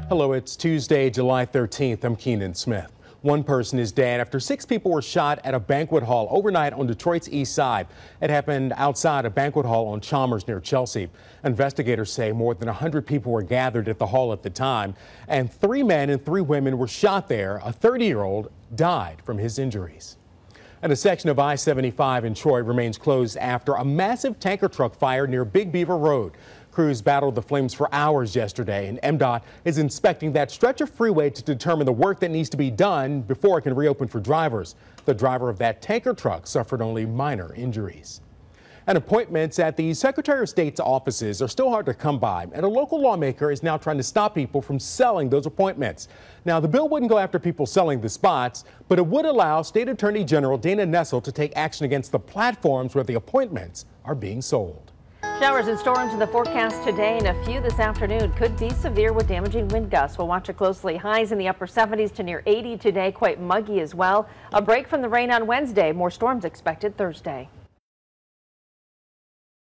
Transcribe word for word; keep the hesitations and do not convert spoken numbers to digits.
Hello, it's Tuesday, July thirteenth. I'm Keenan Smith. One person is dead after six people were shot at a banquet hall overnight on Detroit's east side. It happened outside a banquet hall on Chalmers near Chelsea. Investigators say more than one hundred people were gathered at the hall at the time, and three men and three women were shot there. A thirty-year-old died from his injuries. And a section of I seventy-five in Troy remains closed after a massive tanker truck fire near Big Beaver Road. Crews battled the flames for hours yesterday, and M DOT is inspecting that stretch of freeway to determine the work that needs to be done before it can reopen for drivers. The driver of that tanker truck suffered only minor injuries. And appointments at the Secretary of State's offices are still hard to come by, and a local lawmaker is now trying to stop people from selling those appointments. Now, the bill wouldn't go after people selling the spots, but it would allow State Attorney General Dana Nessel to take action against the platforms where the appointments are being sold. Showers and storms in the forecast today, and a few this afternoon could be severe with damaging wind gusts. We'll watch it closely. Highs in the upper seventies to near eighty today, quite muggy as well. A break from the rain on Wednesday. More storms expected Thursday.